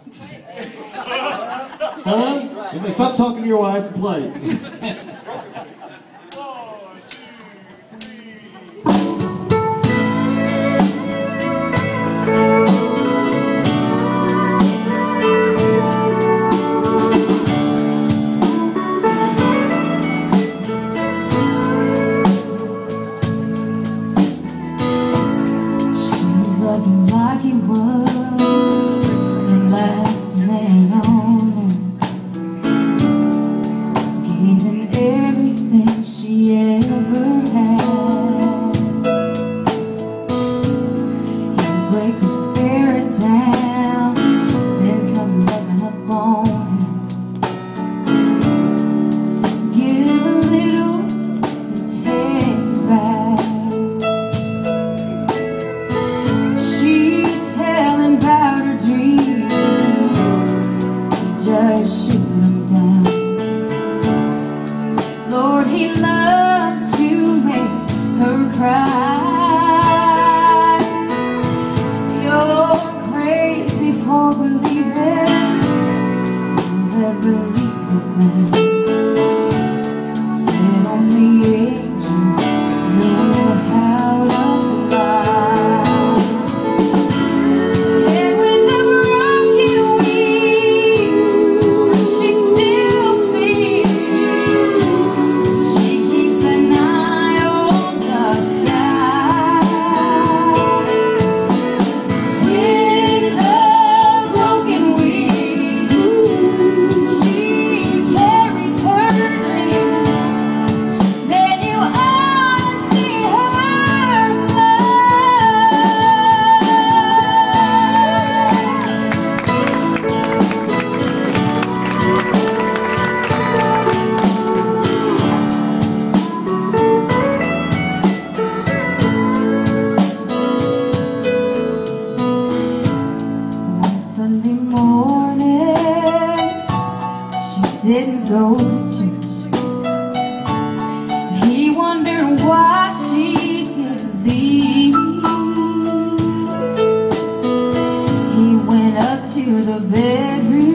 Huh? Stop talking to your wife and play. Like he was the last man on earth, gave him everything she ever had. He'd break her spirit down, then come loving up on him, give a little and take back. Just shoot him down. Lord, he loved to make her cry. You're crazy for believing that believe the man. Sit on the angels, know how to fly. And with the broken wings, she still sings. She keeps an eye on the sky. With a broken wing, she carries her dreams. Then you ought to see her fly. One Sunday morning, she didn't go to church. He wondered why she didn't leave. He went up to the bedroom